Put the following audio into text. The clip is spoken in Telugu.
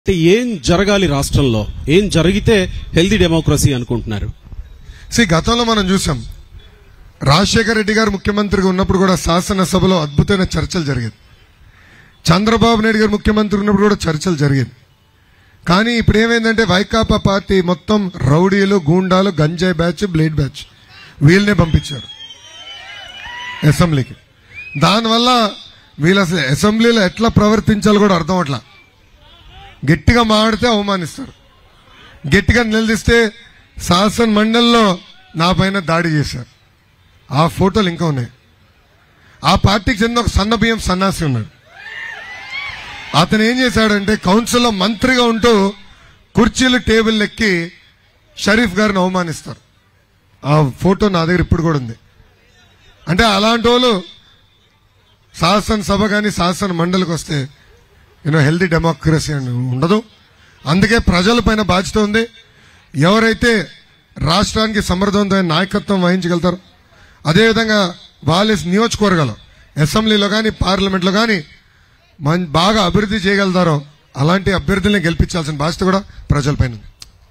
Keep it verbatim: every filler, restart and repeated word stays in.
ఏం జరగాలి రాష్ట్రంలో, ఏం జరిగితే హెల్దీ డెమోక్రసీ అనుకుంటున్నారు? సి గతంలో మనం చూసాం, రాజశేఖర రెడ్డి గారు ముఖ్యమంత్రిగా ఉన్నప్పుడు కూడా శాసనసభలో అద్భుతమైన చర్చలు జరిగేది. చంద్రబాబు నాయుడు గారు ముఖ్యమంత్రి ఉన్నప్పుడు కూడా చర్చలు జరిగేది. కానీ ఇప్పుడు ఏమైందంటే వైకాపా పార్టీ మొత్తం రౌడీలు, గూండాలు, గంజాయి బ్యాచ్, బ్లేడ్ బ్యాచ్ వీళ్ళనే పంపించారు అసెంబ్లీకి. దానివల్ల వీళ్ళు అసలు అసెంబ్లీలో ఎట్లా ప్రవర్తించాలో కూడా అర్థం అవట్లా. గట్టిగా మాడితే అవమానిస్తారు, గట్టిగా నిలదీస్తే శాసన మండలిలో నా పైన దాడి చేశారు. ఆ ఫోటోలు ఇంకా ఉన్నాయి. ఆ పార్టీకి చెందిన ఒక సన్న బియ్యం సన్నాసి ఉన్నాడు. అతను ఏం చేశాడంటే కౌన్సిల్లో మంత్రిగా ఉంటూ కుర్చీలు టేబుల్ ఎక్కి షరీఫ్ గారిని అవమానిస్తారు. ఆ ఫోటో నా దగ్గర ఇప్పుడు కూడా ఉంది. అంటే అలాంటి వాళ్ళు శాసనసభ కానీ శాసన మండలికి వస్తే యూనో హెల్దీ డెమోక్రసీ అని ఉండదు. అందుకే ప్రజల పైన బాధ్యత ఉంది. ఎవరైతే రాష్ట్రానికి సమర్థవంతమైన నాయకత్వం వహించగలుగుతారో, అదేవిధంగా వాళ్ళ నియోజకవర్గాలు అసెంబ్లీలో కానీ పార్లమెంట్లో కానీ బాగా అభివృద్ధి చేయగలుగుతారో అలాంటి అభ్యర్థుల్ని గెలిపించాల్సిన బాధ్యత కూడా ప్రజలపైన ఉంది.